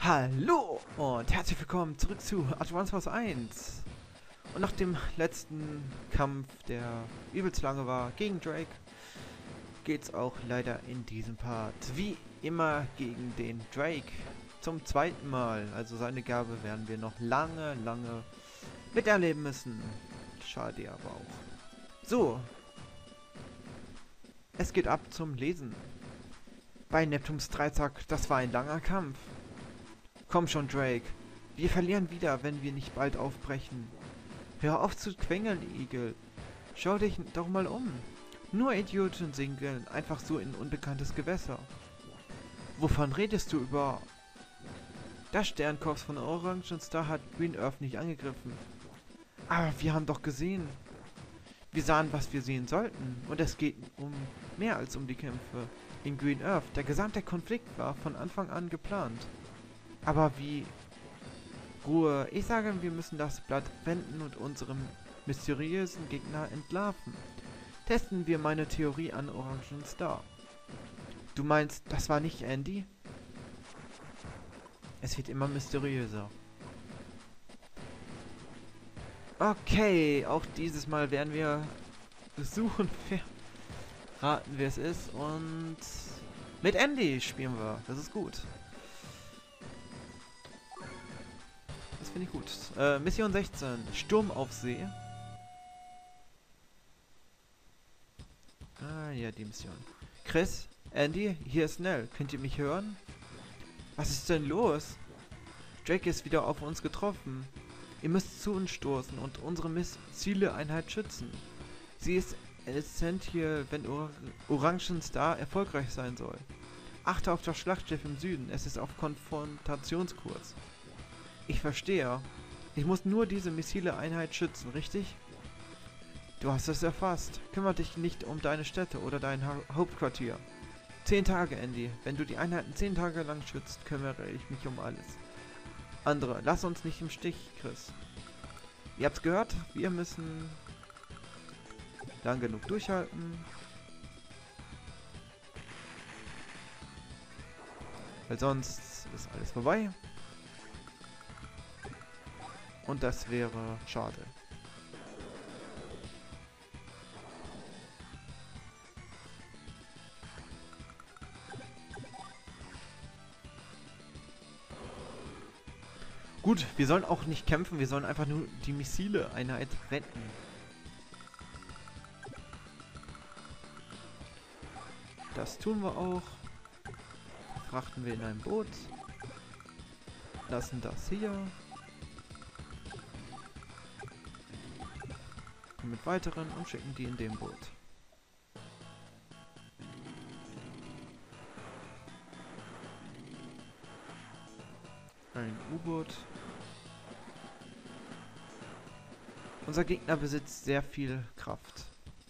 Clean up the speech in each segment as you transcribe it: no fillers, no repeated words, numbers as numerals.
Hallo und herzlich willkommen zurück zu Advance Wars 1. Und nach dem letzten Kampf, der übelst lange war, gegen Drake, geht's auch leider in diesem Part wie immer gegen den Drake. Zum zweiten Mal. Also seine Gabe werden wir noch lange miterleben müssen. Schade aber auch. So. Es geht ab zum Lesen. Bei Neptuns Dreizack, das war ein langer Kampf. Komm schon, Drake. Wir verlieren wieder, wenn wir nicht bald aufbrechen. Hör auf zu quengeln, Igel. Schau dich doch mal um. Nur Idioten segeln einfach so in unbekanntes Gewässer. Wovon redest du über? Das Sternkorps von Orange Star hat Green Earth nicht angegriffen. Aber wir haben doch gesehen. Wir sahen, was wir sehen sollten. Und es geht um mehr als um die Kämpfe in Green Earth. Der gesamte Konflikt war von Anfang an geplant. Aber wie... Ruhe. Ich sage, wir müssen das Blatt wenden und unserem mysteriösen Gegner entlarven. Testen wir meine Theorie an Orange Star. Du meinst, das war nicht Andy? Es wird immer mysteriöser. Okay, auch dieses Mal werden wir suchen, raten, wer es ist. Und mit Andy spielen wir. Das ist gut. Das finde ich gut. Mission 16. Sturm auf See. Ah, ja, die Mission. Chris, Andy, hier ist Nell. Könnt ihr mich hören? Was ist denn los? Drake ist wieder auf uns getroffen. Ihr müsst zu uns stoßen und unsere Missile-Einheit schützen. Sie ist essentiell, wenn Orange Star erfolgreich sein soll. Achte auf das Schlachtschiff im Süden. Es ist auf Konfrontationskurs. Ich verstehe. Ich muss nur diese Missile-Einheit schützen, richtig? Du hast es erfasst. Kümmere dich nicht um deine Städte oder dein Hauptquartier. 10 Tage, Andy. Wenn du die Einheiten 10 Tage lang schützt, kümmere ich mich um alles. Andere, lass uns nicht im Stich, Chris. Ihr habt's gehört? Wir müssen lang genug durchhalten. Weil sonst ist alles vorbei. Und das wäre schade. Gut, wir sollen auch nicht kämpfen, wir sollen einfach nur die Missile-Einheit retten. Das tun wir auch. Frachten wir in ein Boot. Lassen das hier. Mit weiteren und schicken die in dem Boot. Ein U-Boot. Unser Gegner besitzt sehr viel Kraft.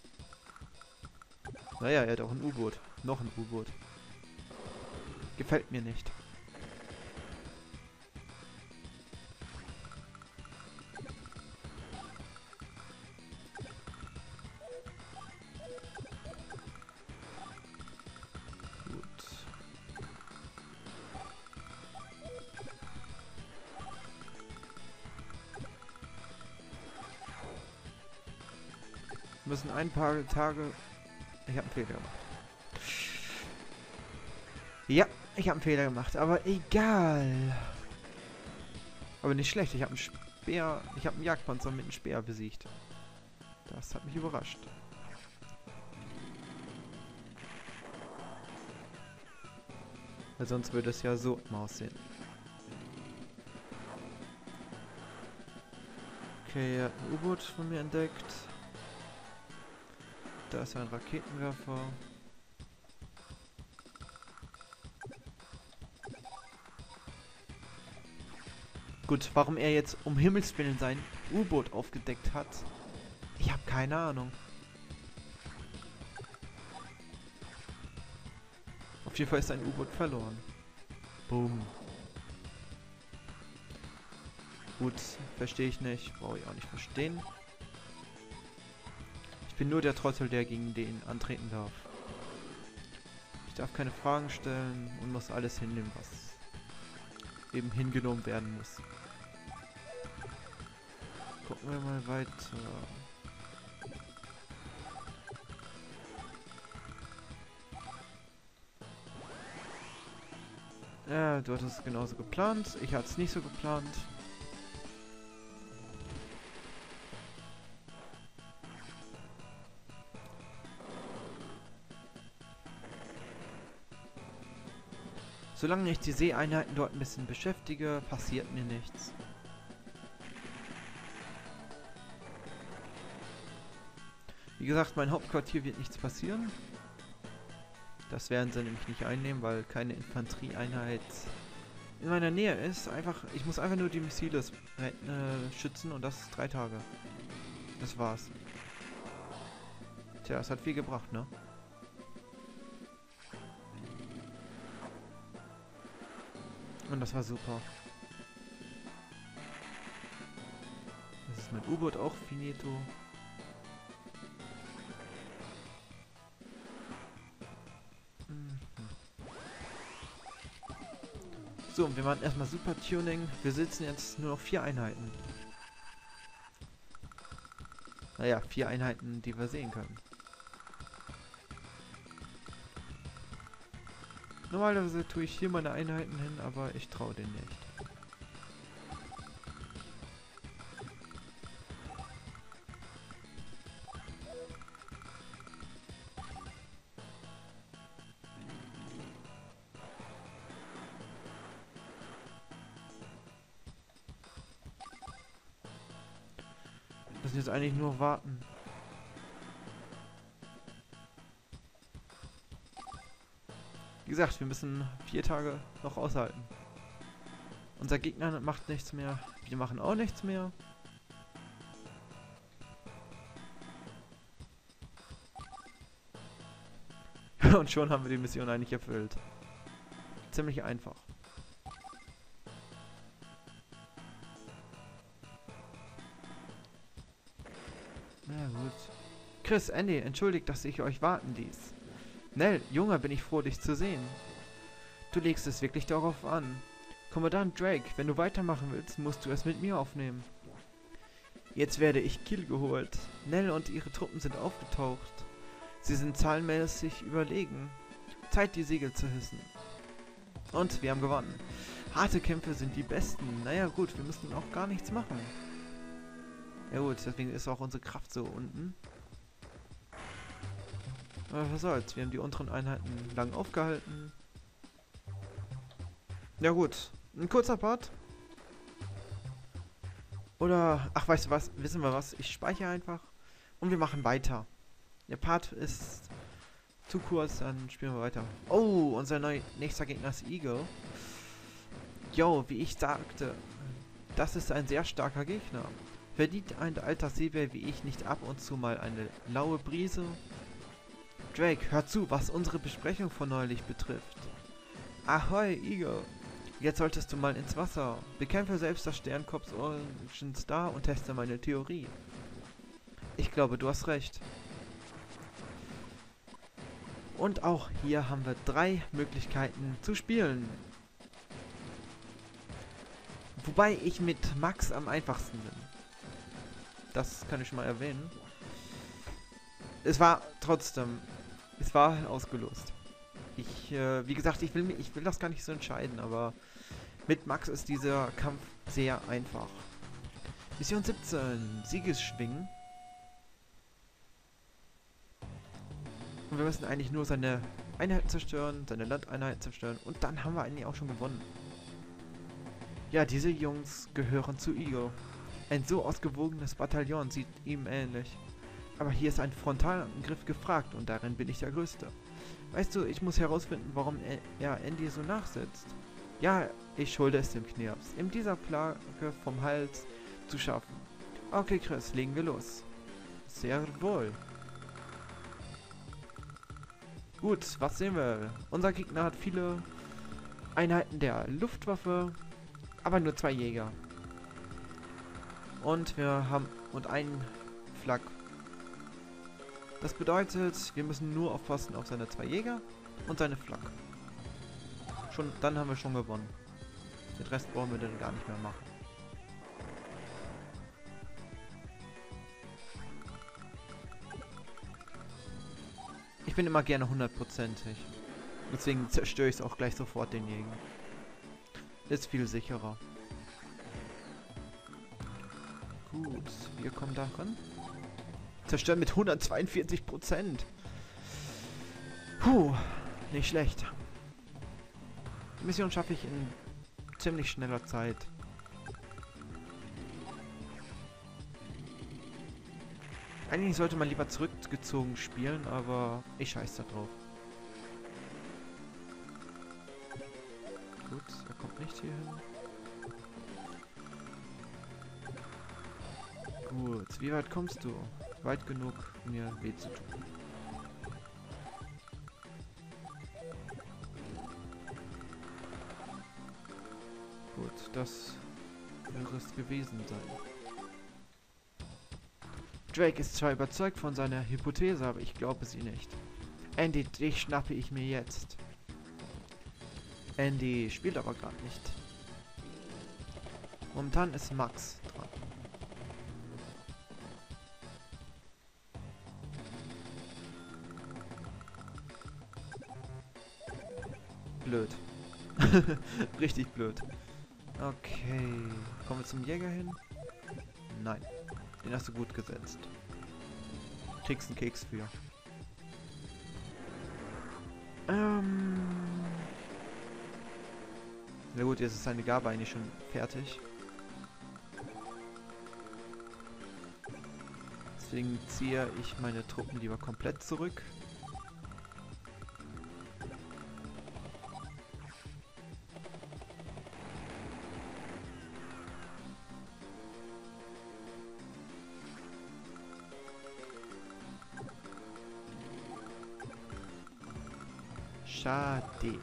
Naja, er hat auch ein U-Boot. Noch ein U-Boot. Gefällt mir nicht. Müssen ein paar Tage... Ich habe einen Fehler gemacht. Ja, ich habe einen Fehler gemacht, aber egal. Aber nicht schlecht, ich habe einen Speer... Ich habe einen Jagdpanzer mit einem Speer besiegt. Das hat mich überrascht. Weil sonst würde es ja so aussehen. Okay, er hat ein U-Boot von mir entdeckt. Da ist ein Raketenwerfer. Gut, warum er jetzt um Himmels Willen sein U-Boot aufgedeckt hat, ich habe keine Ahnung. Auf jeden Fall ist ein U-Boot verloren. Boom. Gut, verstehe ich nicht. Brauche ich auch nicht verstehen. Ich bin nur der Trottel, der gegen den antreten darf. Ich darf keine Fragen stellen und muss alles hinnehmen, was eben hingenommen werden muss. Gucken wir mal weiter. Ja, du hattest es genauso geplant. Ich hatte es nicht so geplant. Solange ich die Seeeinheiten dort ein bisschen beschäftige, passiert mir nichts. Wie gesagt, mein Hauptquartier wird nichts passieren. Das werden sie nämlich nicht einnehmen, weil keine Infanterieeinheit in meiner Nähe ist. Ich muss einfach nur die Missile schützen und das 3 Tage. Das war's. Tja, es hat viel gebracht, ne? Und das war super. Das ist mein U-Boot auch finito. So, und wir machen erstmal Super Tuning. Wir sitzen jetzt nur noch 4 Einheiten. Naja, 4 Einheiten, die wir sehen können. Normalerweise tue ich hier meine Einheiten hin, aber ich traue denen nicht. Wir müssen jetzt eigentlich nur warten. Wie gesagt, wir müssen 4 Tage noch aushalten. Unser Gegner macht nichts mehr. Wir machen auch nichts mehr. Und schon haben wir die Mission eigentlich erfüllt. Ziemlich einfach. Na gut. Chris, Andy, entschuldigt, dass ich euch warten ließ. Nell, Junge, bin ich froh, dich zu sehen. Du legst es wirklich darauf an. Kommandant Drake, wenn du weitermachen willst, musst du es mit mir aufnehmen. Jetzt werde ich Kiel geholt. Nell und ihre Truppen sind aufgetaucht. Sie sind zahlenmäßig überlegen. Zeit, die Segel zu hissen. Und wir haben gewonnen. Harte Kämpfe sind die besten. Naja gut, wir müssen auch gar nichts machen. Ja gut, deswegen ist auch unsere Kraft so unten. Aber was soll's, wir haben die unteren Einheiten lang aufgehalten. Ja gut, ein kurzer Part. Oder, ach weißt du was, wissen wir was, ich speichere einfach und wir machen weiter. Der Part ist zu kurz, dann spielen wir weiter. Oh, unser nächster Gegner ist Eagle. Yo, wie ich sagte, das ist ein sehr starker Gegner. Verdient ein alter Seebär wie ich nicht ab und zu mal eine laue Brise? Drake, hör zu, was unsere Besprechung von neulich betrifft. Ahoi, Eagle. Jetzt solltest du mal ins Wasser. Bekämpfe selbst das Sternkorps Ocean Star und teste meine Theorie. Ich glaube, du hast recht. Und auch hier haben wir 3 Möglichkeiten zu spielen. Wobei ich mit Max am einfachsten bin. Das kann ich schon mal erwähnen. Es war trotzdem... Es war ausgelost. Wie gesagt, ich will das gar nicht so entscheiden, aber mit Max ist dieser Kampf sehr einfach. Mission 17, Siegesschwingen. Und wir müssen eigentlich nur seine Einheiten zerstören, seine Landeinheiten zerstören und dann haben wir eigentlich auch schon gewonnen. Ja, diese Jungs gehören zu Eagle. Ein so ausgewogenes Bataillon sieht ihm ähnlich. Aber hier ist ein Frontalangriff gefragt und darin bin ich der Größte. Weißt du, ich muss herausfinden, warum er Andy so nachsetzt. Ja, ich schulde es dem Knirps, ihm dieser Plage vom Hals zu schaffen. Okay, Chris, legen wir los. Sehr wohl. Gut, was sehen wir? Unser Gegner hat viele Einheiten der Luftwaffe, aber nur 2 Jäger. Und wir haben einen Flak. Das bedeutet, wir müssen nur aufpassen auf seine 2 Jäger und seine Flak. Dann haben wir schon gewonnen. Den Rest brauchen wir dann gar nicht mehr machen. Ich bin immer gerne 100%ig. Deswegen zerstöre ich es auch gleich sofort, den Jäger. Ist viel sicherer. Gut, wir kommen da ran. Zerstören mit 142%. Puh, nicht schlecht. Die Mission schaffe ich in ziemlich schneller Zeit. Eigentlich sollte man lieber zurückgezogen spielen, aber ich scheiß da drauf. Gut, er kommt nicht hier hin. Gut, wie weit kommst du? Weit genug, mir weh zu tun. Gut, das wäre es gewesen sein. Drake ist zwar überzeugt von seiner Hypothese, aber ich glaube sie nicht. Andy, dich schnappe ich mir jetzt. Andy spielt aber gerade nicht. Momentan ist Max dran. Blöd. Richtig blöd. Okay. Kommen wir zum Jäger hin? Nein. Den hast du gut gesetzt. Kriegst einen Keks für. Na gut, jetzt ist seine Gabe eigentlich schon fertig. Deswegen ziehe ich meine Truppen lieber komplett zurück. Schade.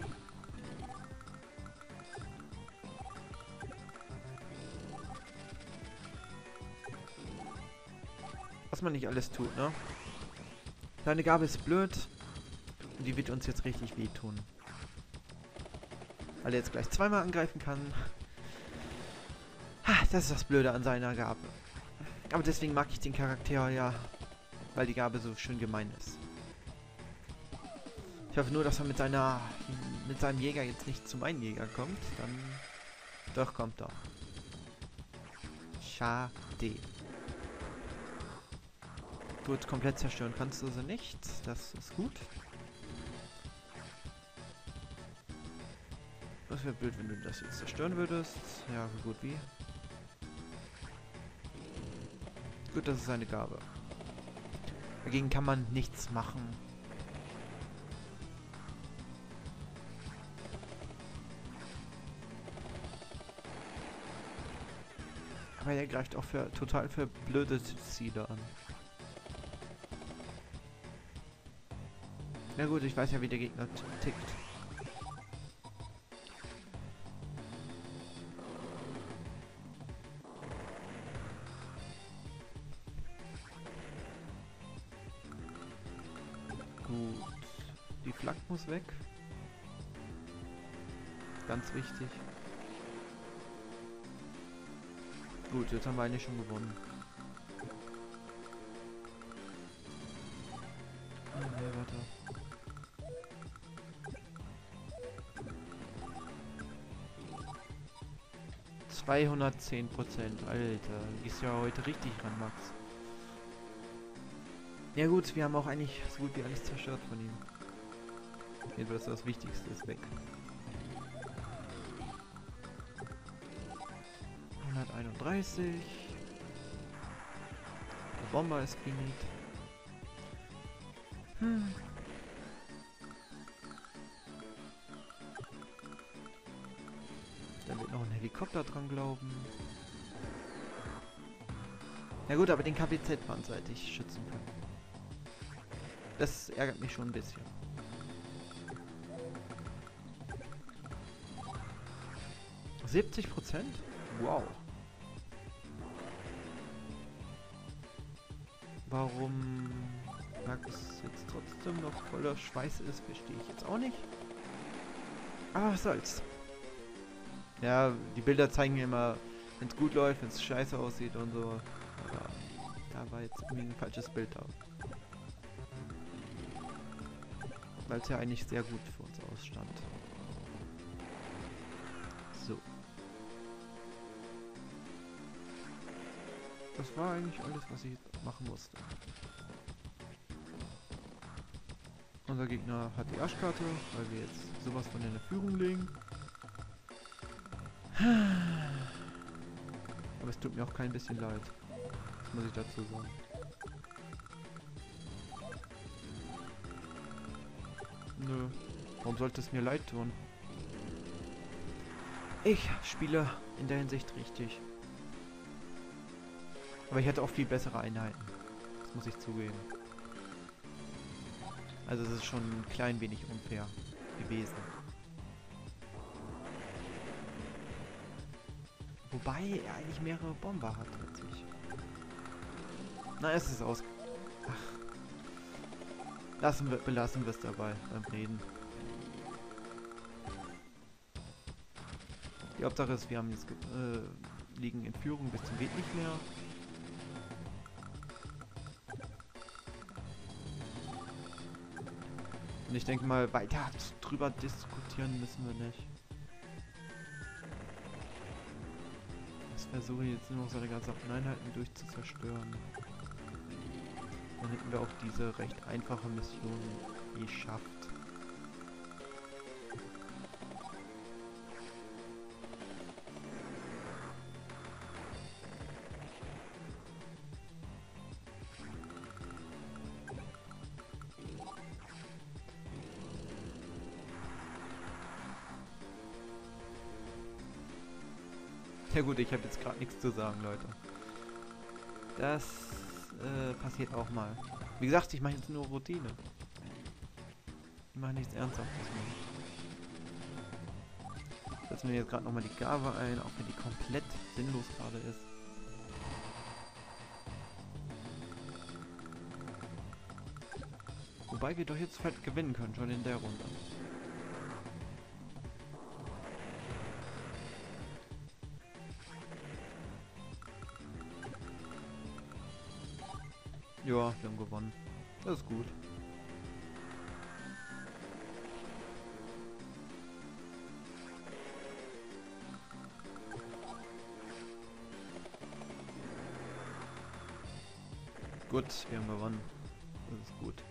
Was man nicht alles tut, ne? Deine Gabe ist blöd. Und die wird uns jetzt richtig wehtun. Weil er jetzt gleich zweimal angreifen kann. Ha, das ist das Blöde an seiner Gabe. Aber deswegen mag ich den Charakter ja. Weil die Gabe so schön gemein ist. Ich hoffe nur, dass er mit seinem Jäger jetzt nicht zu meinem Jäger kommt. Dann... Doch, kommt doch. Schade. Gut, komplett zerstören kannst du sie nicht. Das ist gut. Das wäre blöd, wenn du das jetzt zerstören würdest. Ja, so gut wie. Gut, das ist eine Gabe. Dagegen kann man nichts machen. Aber er greift auch total für blöde Ziele an. Na gut, ich weiß ja, wie der Gegner tickt. Gut. Die Flak muss weg. Ganz wichtig. Gut, jetzt haben wir eigentlich schon gewonnen. Nee, warte. $210%, Alter. Gehst ja heute richtig ran, Max. Ja gut, wir haben auch eigentlich so gut wie alles zerstört von ihm. Jedenfalls das Wichtigste ist weg. 131. Der Bomber ist finit. Dann wird noch ein Helikopter dran glauben. Na gut, aber den KWZ-Panzer hätte ich schützen können. Das ärgert mich schon ein bisschen. $70%? Wow. Warum Max jetzt trotzdem noch voller Schweiß ist, verstehe ich jetzt auch nicht. Aber was soll's. Ja, die Bilder zeigen mir immer, wenn es gut läuft, wenn es scheiße aussieht und so. Aber da war jetzt irgendwie ein falsches Bild da. Weil es ja eigentlich sehr gut für uns ausstand. So. Das war eigentlich alles, was ich machen musste. Unser Gegner hat die Arschkarte, weil wir jetzt sowas von in der Führung legen. Aber es tut mir auch kein bisschen leid. Das muss ich dazu sagen. Nö. Warum sollte es mir leid tun? Ich spiele in der Hinsicht richtig. Aber ich hätte auch viel bessere Einheiten. Das muss ich zugeben. Also es ist schon ein klein wenig unfair gewesen. Wobei er eigentlich mehrere Bomber hat als ich. Na, es ist aus... Ach. Belassen wir es dabei beim Reden. Die Hauptsache ist, wir haben jetzt liegen in Führung bis zum geht nicht mehr. Und ich denke mal, weiter drüber diskutieren müssen wir nicht. Ich versuche jetzt nur noch seine ganzen Einheiten durchzuzerstören. Dann hätten wir auch diese recht einfache Mission geschafft. Ja gut, ich habe jetzt gerade nichts zu sagen, Leute. Das passiert auch mal. Wie gesagt, ich mache jetzt nur Routine. Ich mache nichts Ernsthaftes mehr. Setzen wir jetzt gerade nochmal die Gabe ein, auch wenn die komplett sinnlos gerade ist. Wobei wir doch jetzt halt gewinnen können, schon in der Runde. Ja, wir haben gewonnen. Das ist gut. Gut, wir haben gewonnen. Das ist gut.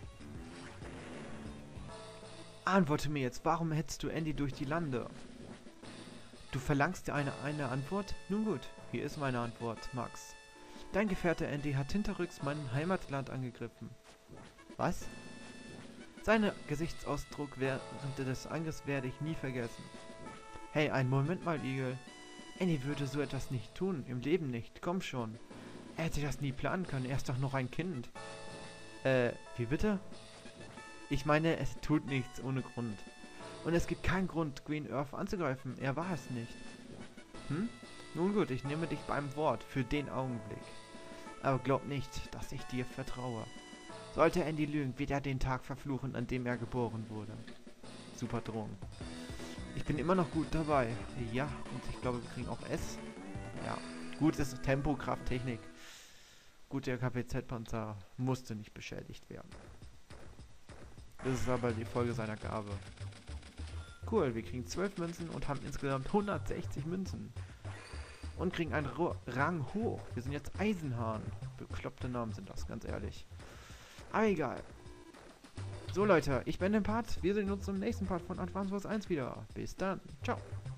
Antworte mir jetzt, warum hetzt du Andy durch die Lande? Du verlangst dir eine Antwort? Nun gut, hier ist meine Antwort, Max. Dein Gefährte Andy hat hinterrücks mein Heimatland angegriffen. Was? Seinen Gesichtsausdruck während des Angriffs werde ich nie vergessen. Hey, einen Moment mal, Eagle. Andy würde so etwas nicht tun, im Leben nicht, komm schon. Er hätte das nie planen können, er ist doch noch ein Kind. Wie bitte? Ich meine, es tut nichts ohne Grund. Und es gibt keinen Grund, Green Earth anzugreifen, er war es nicht. Hm? Nun gut, ich nehme dich beim Wort für den Augenblick. Aber glaub nicht, dass ich dir vertraue. Sollte Andy lügen, wird er den Tag verfluchen, an dem er geboren wurde. Super Drohung. Ich bin immer noch gut dabei. Ja, und ich glaube, wir kriegen auch S. Ja, gut, das ist Tempo, Kraft, Technik. Gut, der KPZ-Panzer musste nicht beschädigt werden. Das ist aber die Folge seiner Gabe. Cool, wir kriegen 12 Münzen und haben insgesamt 160 Münzen. Und kriegen einen Rang hoch. Wir sind jetzt Eisenhahn. Bekloppte Namen sind das, ganz ehrlich. Aber egal. So Leute, ich bin der Part. Wir sehen uns im nächsten Part von Advance Wars 1 wieder. Bis dann. Ciao.